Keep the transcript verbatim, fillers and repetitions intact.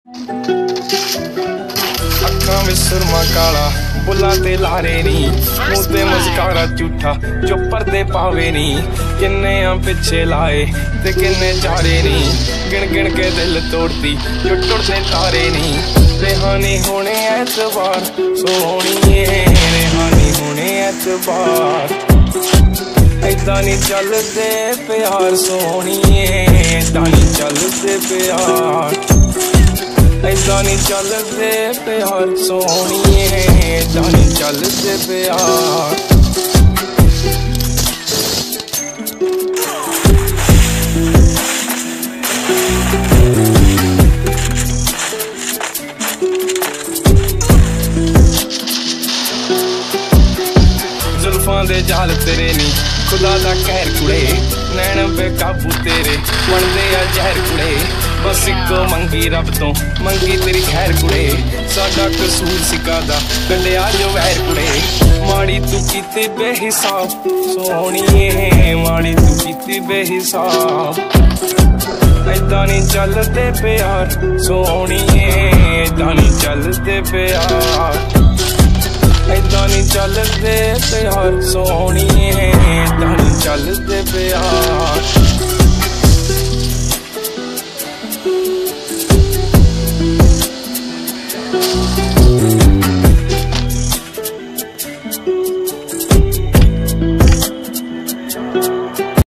अखां विच सुरमा काला बुला ते लारे नी, मुंह ते मस्कारा झूठा जो पर्दे पावे नी। किन्ने आ पिछे लाए ते किन्ने चारे नी, गिन गिन के दिल तोड़ती जो टुटदे तारे नी। रेहानी होने ऐतबार सोहणिए, रेहानी होने ऐतबार। ऐदां नी चलदे प्यार सोहणिए, ऐदां नी चलदे प्यार। ऐदां नी चलदे प्यार सोहणिए, ऐदां नी चलदे प्यार। जुल्फां दे जाल तेरे नी खुदा दा कहर कुड़े, नैन बेकाबू तेरे बनदे आ जहर कुड़े। बस इको मंगी रब तो मंगी तेरी खैर कुड़े, साडा कसूर सिकादा कड्डिया जो वैर कुड़े। माड़ी तू कीती बेहिसाब सोहणिए, माड़ी तू कीती बेहिसाब। ऐदां नी चलदे प्यार सोहणिए, ऐदां नी चलदे प्यार। ऐदां नी चलदे प्यार सोहणिए, ऐदां नी चलदे प्यार।